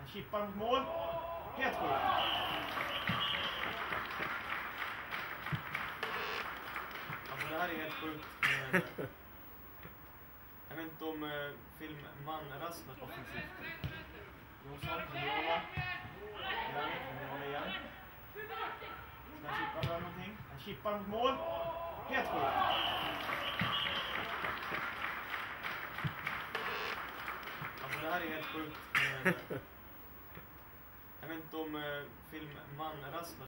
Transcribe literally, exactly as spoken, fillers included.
chippar mot mål. Helt sjukt. Alltså det här är helt sjukt. Jag vet inte om eh, filmman Rasmus offensivt. Jonsson, Mendiola. Ja, Mendiola igen. Ska han chippa för någonting? Han chippar mot mål. Helt sjukt. Alltså det här är helt sjukt. Jag vet inte om eh, filmman Rasmus